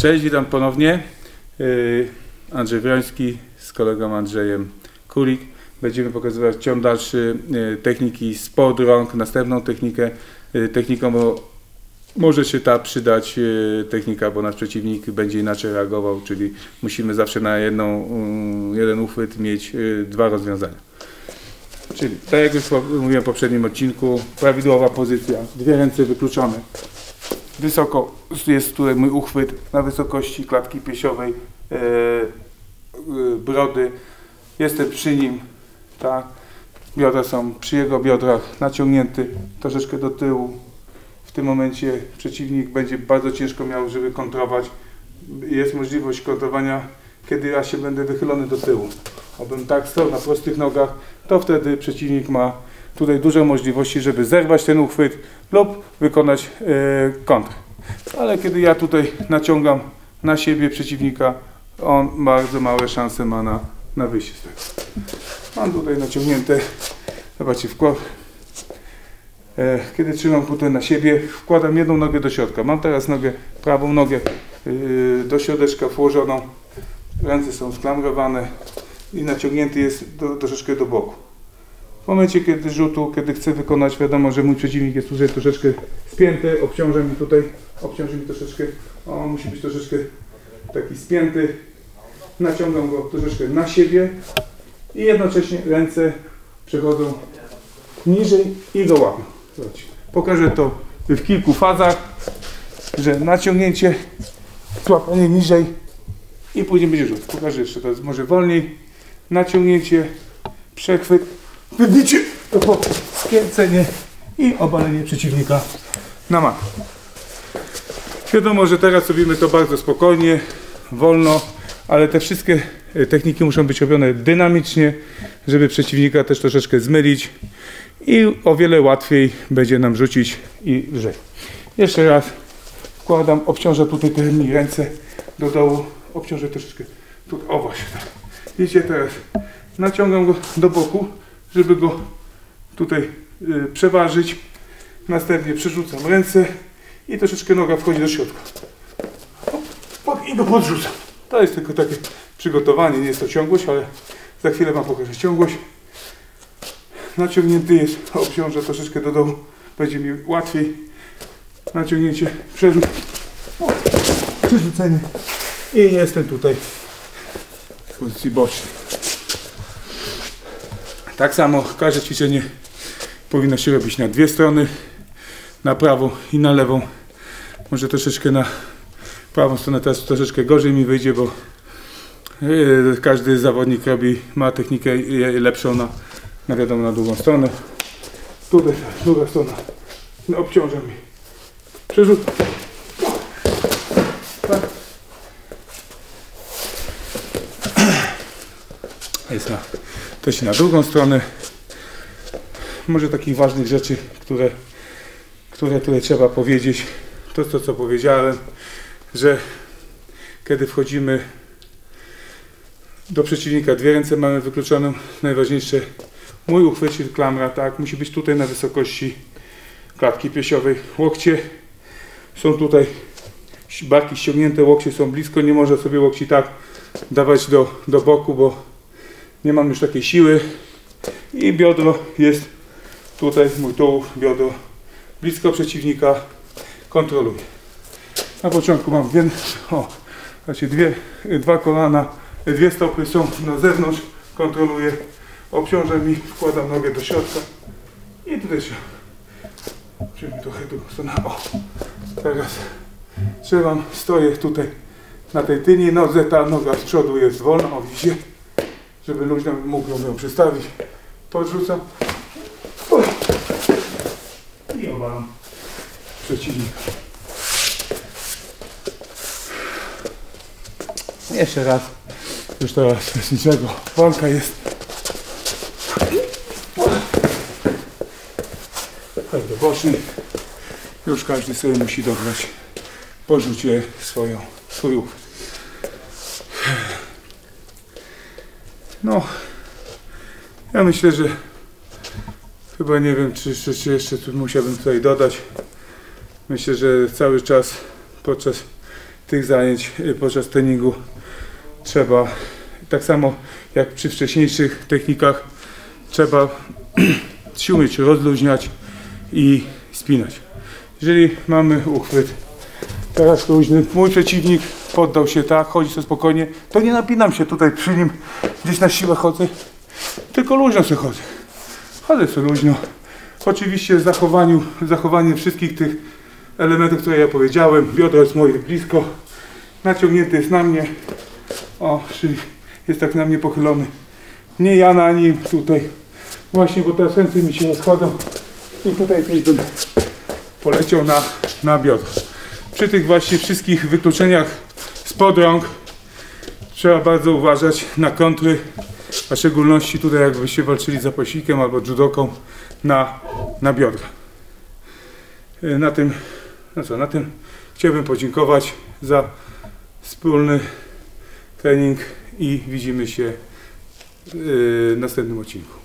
Cześć, witam ponownie. Andrzej Wroński z kolegą Andrzejem Kulik. Będziemy pokazywać ciąg dalszy techniki spod rąk, następną techniką, bo może się ta przydać technika, bo nasz przeciwnik będzie inaczej reagował, czyli musimy zawsze na jeden uchwyt mieć dwa rozwiązania. Czyli tak jak już mówiłem w poprzednim odcinku, prawidłowa pozycja, dwie ręce wykluczone. Wysoko jest tutaj mój uchwyt na wysokości klatki piersiowej, brody. Jestem przy nim, tak. Biodra są przy jego biodrach, naciągnięty troszeczkę do tyłu. W tym momencie przeciwnik będzie bardzo ciężko miał, żeby kontrować. Jest możliwość kontrowania, kiedy ja się będę wychylony do tyłu. Abym tak stał na prostych nogach, to wtedy przeciwnik ma tutaj duże możliwości, żeby zerwać ten uchwyt lub wykonać kontrę. Ale kiedy ja tutaj naciągam na siebie przeciwnika, on bardzo małe szanse ma na wyjście z tego. Mam tutaj naciągnięte, zobaczcie, kiedy trzymam tutaj na siebie, wkładam jedną nogę do środka. Mam teraz prawą nogę do środeczka włożoną, ręce są sklamrowane i naciągnięty jest troszeczkę do boku. W momencie kiedy rzutu, kiedy chcę wykonać, wiadomo, że mój przeciwnik jest tutaj troszeczkę spięty, obciąży mi troszeczkę, on musi być troszeczkę taki spięty. Naciągam go troszeczkę na siebie i jednocześnie ręce przechodzą niżej i go łapią. Zobaczcie. Pokażę to w kilku fazach, że naciągnięcie, złapanie niżej i później będzie rzut. Pokażę jeszcze teraz może wolniej. Naciągnięcie, przechwyt, wybicie, skręcenie i obalenie przeciwnika na matę. Wiadomo, że teraz robimy to bardzo spokojnie, wolno, ale te wszystkie techniki muszą być robione dynamicznie, żeby przeciwnika też troszeczkę zmylić i o wiele łatwiej będzie nam rzucić i lżej. Jeszcze raz wkładam, obciążę tutaj te ręce do dołu, obciążę troszeczkę, tutaj, o właśnie, tak. Widzicie, teraz naciągam go do boku, żeby go tutaj przeważyć, następnie przerzucam ręce i troszeczkę noga wchodzi do środka i go podrzucam. To jest tylko takie przygotowanie, nie jest to ciągłość, ale za chwilę wam pokażę ciągłość. Naciągnięty jest, obciążę troszeczkę do dołu, będzie mi łatwiej. Naciągnięcie, przerzucenie i jestem tutaj w pozycji bocznej. Tak samo każde ćwiczenie powinno się robić na dwie strony, na prawą i na lewą. Może troszeczkę na prawą stronę teraz troszeczkę gorzej mi wyjdzie, bo każdy zawodnik ma technikę lepszą na wiadomo, na drugą stronę. Tutaj druga strona obciąża mi. Przerzut. Tak. Jest też na drugą stronę. Może takich ważnych rzeczy, które tutaj trzeba powiedzieć. To co powiedziałem, że kiedy wchodzimy do przeciwnika, dwie ręce mamy wykluczone. Najważniejsze, mój uchwyt, czyli klamra, tak, musi być tutaj na wysokości klatki piersiowej. Łokcie są tutaj, barki ściągnięte, łokcie są blisko, nie można sobie łokci tak dawać do boku, bo nie mam już takiej siły. I biodro jest tutaj, mój tułów, biodro blisko przeciwnika, kontroluję. Na początku mam dwa kolana, dwie stopy są na zewnątrz, kontroluję, obciążę mi, wkładam nogę do środka i tutaj się trochę drugą stronę. Teraz trzymam, stoję tutaj na tej tylnej nodze, ta noga z przodu jest wolna, widzicie, żeby luźno mógł ją przestawić, podrzucam i obalam przeciwnika. Jeszcze raz, już teraz bez niczego, walka jest. Tak do bocznej. Już każdy sobie musi dobrać po rzucie swój uchwyt. No, ja myślę, że chyba nie wiem, czy jeszcze tu musiałbym tutaj dodać. Myślę, że cały czas podczas tych zajęć podczas treningu trzeba, tak samo jak przy wcześniejszych technikach, trzeba się umieć rozluźniać i spinać. Jeżeli mamy uchwyt teraz luźny, mój przeciwnik poddał się, tak, chodzi sobie spokojnie, to nie napinam się tutaj przy nim, gdzieś na siłę chodzę, tylko luźno sobie chodzę. Chodzę sobie luźno. Oczywiście zachowanie wszystkich tych elementów, które ja powiedziałem. Biodro jest moje blisko, naciągnięty jest na mnie, o, czyli jest tak na mnie pochylony. Nie ja na nim tutaj, właśnie, bo teraz ręce mi się rozchodzą i tutaj bym poleciał na biodro. Przy tych właśnie wszystkich wykluczeniach spod rąk trzeba bardzo uważać na kontry, a w szczególności tutaj jakbyście walczyli z zapaśnikiem albo judoką na biodra. Na tym chciałbym podziękować za wspólny trening i widzimy się w następnym odcinku.